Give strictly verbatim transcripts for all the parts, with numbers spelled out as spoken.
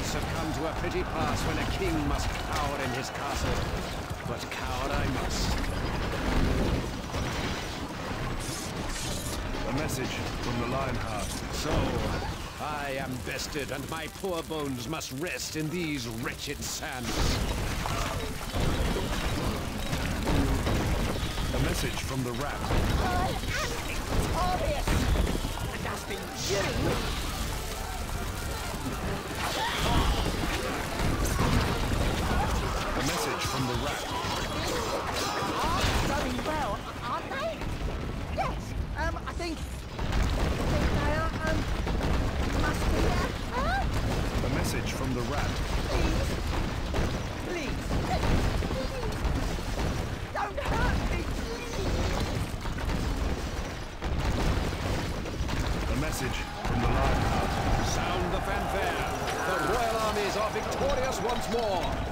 once succumbed to a pretty pass when a king must cower in his castle. But cower I must. A message from the Lionheart. So, I am bested, and my poor bones must rest in these wretched sands. A message from the Rat. I am victorious! And as for you... A message from the Rat. Are going well, aren't they? Yes, um, I think... I think they are, um... must be there. Huh? A message from the Rat. Please. Please. Please. Don't hurt me, please. A message from the Lionheart. Sound the fanfare! The royal armies are victorious once more!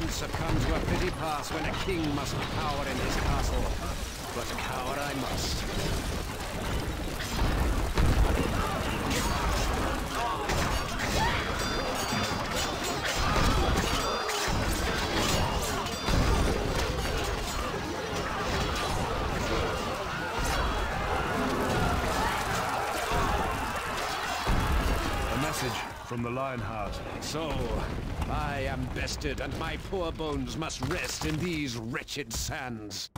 Events have come to a pity pass when a king must cower in his castle. But cower I must. A message from the Lionheart. So, I am bested, and my poor bones must rest in these wretched sands.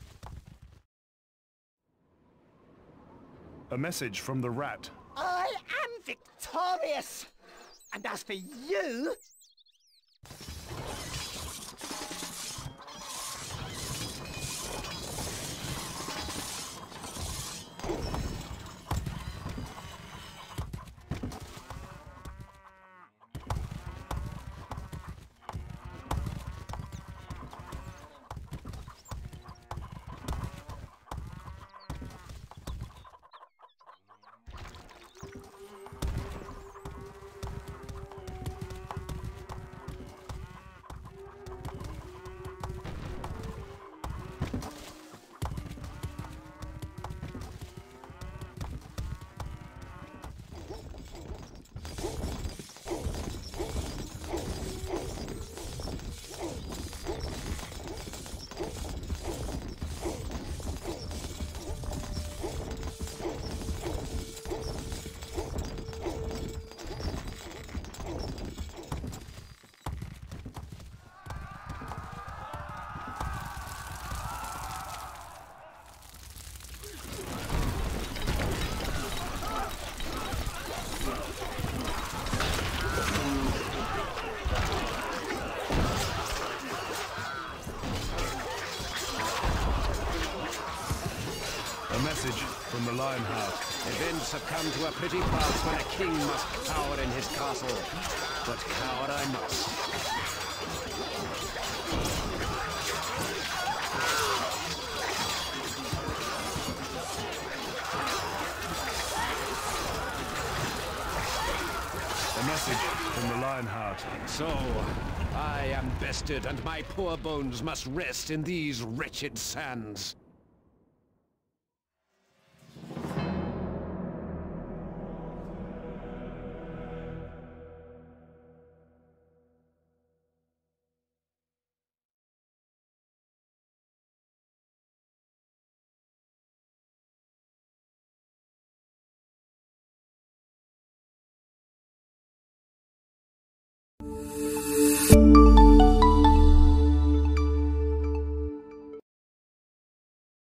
A message from the Rat. I am victorious! And as for you... A message from the Lionheart. Events have come to a pretty pass when a king must cower in his castle. But cower I must. A message from the Lionheart. So, I am bested, and my poor bones must rest in these wretched sands.